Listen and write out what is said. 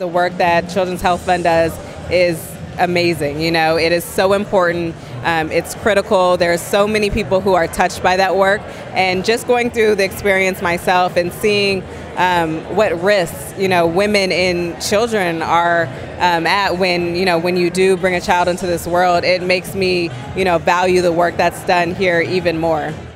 The work that Children's Health Fund does is amazing. You know, it is so important. It's critical. There's so many people who are touched by that work, and just going through the experience myself and seeing what risks, you know, women and children are at when, you know, when you do bring a child into this world, it makes me, you know, value the work that's done here even more.